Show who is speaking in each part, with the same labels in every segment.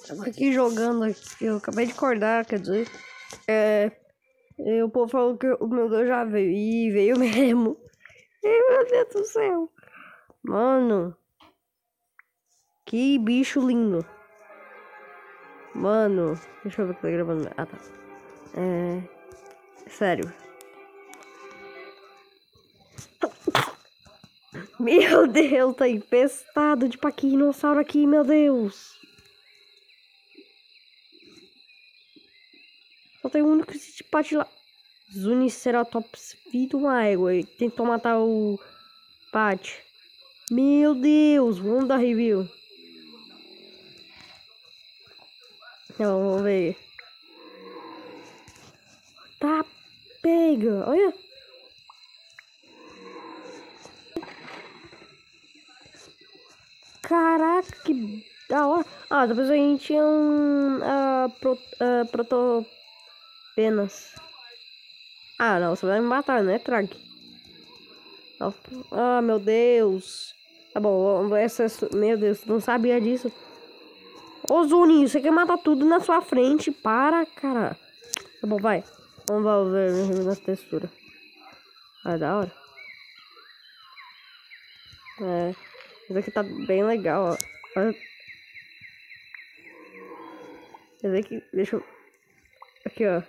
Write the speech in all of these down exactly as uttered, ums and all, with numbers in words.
Speaker 1: Tava aqui jogando aqui, eu acabei de acordar, quer dizer. É. E o povo falou que o meu Deus já veio. Ih, veio mesmo. Ih, meu Deus do céu. Mano. Que bicho lindo. Mano. Deixa eu ver o que tá gravando. Ah, tá. É. Sério. Meu Deus, tá infestado de paquinossauro aqui, meu Deus. Só tem um único pate lá. Zuniceratops, filho de uma égua. Ele tentou matar o Pat. Meu Deus, vamos dar review. Não, vamos ver. Tá, pega, olha. Caraca, que da hora. Ah, depois a gente tinha um uh, pro, uh, protopenas. Ah, não, você vai me matar, né, Trag? Ah, meu Deus. Tá bom, essa, meu Deus, não sabia disso. Ô, Zuninho, você quer matar tudo na sua frente? Para, cara. Tá bom, vai. Vamos ver na textura. Ah, da hora. É. Isso aqui tá bem legal, ó. Esse aqui, deixa eu... Aqui, ó.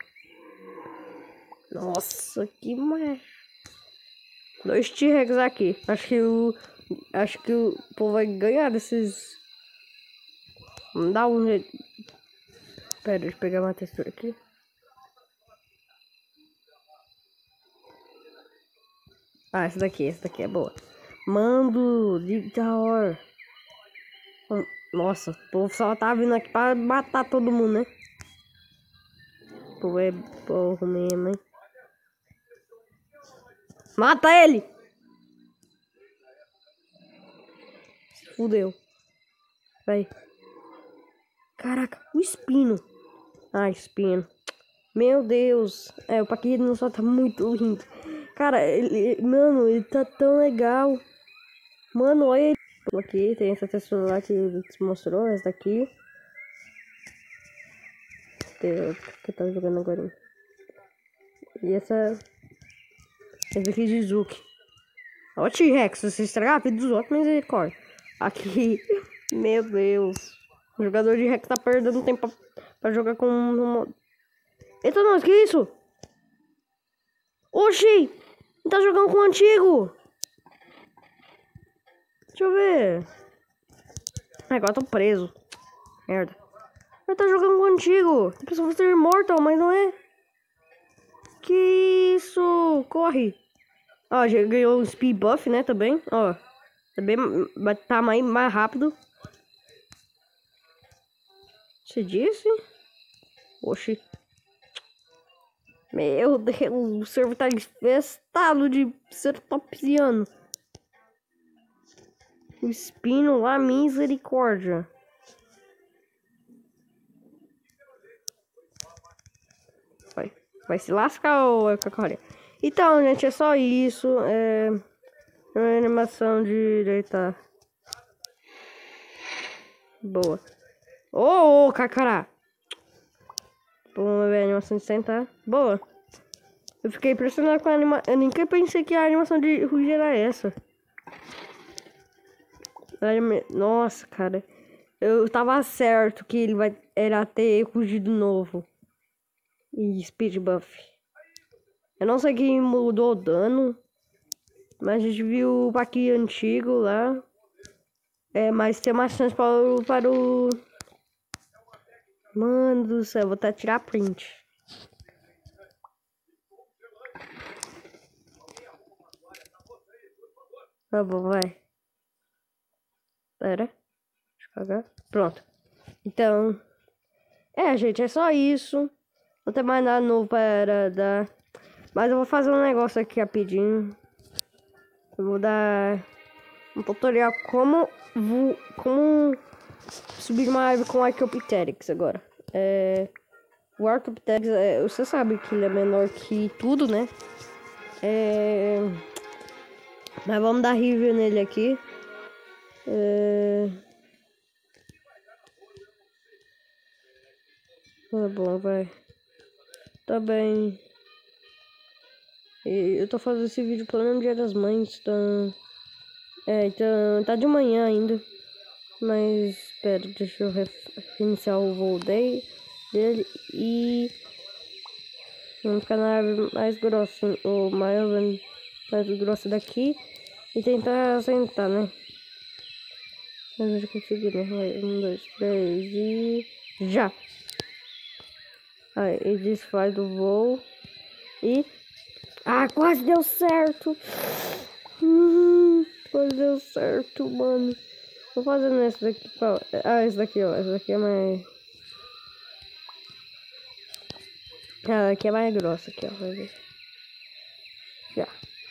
Speaker 1: Nossa, que mais... Dois T-Rex aqui. Acho que o... Acho que o povo vai ganhar desses... Vamos dar um jeito... Pera, deixa eu pegar uma textura aqui. Ah, essa daqui, essa daqui é boa. Mando de da hora. Nossa, o povo só tá vindo aqui pra matar todo mundo, né? O povo é porro mesmo, hein? Mata ele! Se fudeu. Vai. Caraca, o espino. Ah, espino. Meu Deus. É, o Paquino só tá muito lindo. Cara, ele... Mano, ele tá tão legal. Mano, olha ele. Aqui tem essa textura lá que ele te mostrou. Essa daqui. Tem outra que tá jogando agora. E essa... Esse aqui de Zuki. Ó, T-Rex, você estragar a vida dos outros, misericórdia. Aqui, meu Deus. O jogador de Rex tá perdendo tempo pra, pra jogar com um... Eita, nós, que isso? Oxi! Ele tá jogando com o antigo. Deixa eu ver. Agora eu tô preso. Merda. Ele tá jogando com o antigo. A pessoa vai ser imortal, mas não é. Que isso? Corre. Ó, já ganhou um speed buff, né, também. Ó. Também vai estar mais, mais rápido. Você disse? Oxi. Meu Deus, o server tá infestado de ceratopsiano. O espino lá, misericórdia. Vai, vai se lascar, ô Cacoré. Então, gente, é só isso. É uma animação de deitar. Boa. Ô, ô, Cacará. Vamos ver a animação de sentar. Boa. Eu fiquei impressionado com a animação. Eu nunca pensei que a animação de rugir era essa. Nossa, cara. Eu tava certo que ele vai era ter rugido novo. E speed buff. Eu não sei quem mudou o dano. Mas a gente viu o Paqui antigo lá. É, mas tem mais chance para o, para o... Mano do céu, eu vou até tirar print. Tá bom, vai. Pera. Deixa eu pagar. Pronto. Então... É, gente, é só isso. Não tem mais nada novo para dar. Mas eu vou fazer um negócio aqui rapidinho. Eu vou dar um tutorial como, vou, como subir uma árvore com Archaeopteryx agora. É, o Archaeopteryx, é, você sabe que ele é menor que tudo, né? É, mas vamos dar review nele aqui. É, Tá bom, vai. Tá bem. E eu tô fazendo esse vídeo pelo Dia das Mães, tá? É, então tá de manhã ainda. Mas, espera, deixa eu reiniciar o voo dele, dele e... Vamos ficar na árvore mais grossa, o maior mais grossa daqui. E tentar sentar, né? Mas eu já consegui, né? Vai, um, dois, três e... Já! Aí, e desfaz o voo. E... Ah, quase deu certo! Hum, quase deu certo, mano. Vou fazendo esse daqui. Qual? Ah, esse daqui, ó. Esse daqui é mais... Ah, aqui é mais grossa, aqui, ó. Vai ver. Já.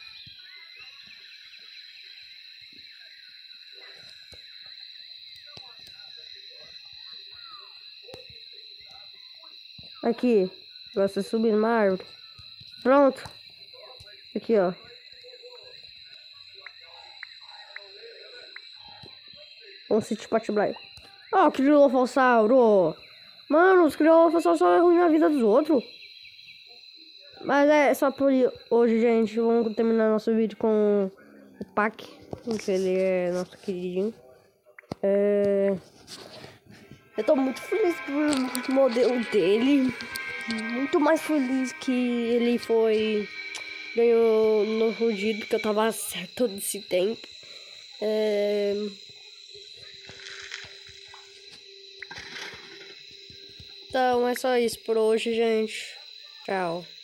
Speaker 1: Aqui. Gosta de subir numa árvore. Pronto. Aqui, ó. Um City Patiblai. Ó, oh, Criolofossauro. Mano, os Criolofossauros só ruim na vida dos outros. Mas é só por hoje, gente. Vamos terminar nosso vídeo com o Pac, que ele é nosso queridinho. É... Eu tô muito feliz por modelo dele. Muito mais feliz que ele foi... Ganhou no rugido, que eu tava certo todo esse tempo. É... Então é só isso por hoje, gente. Tchau.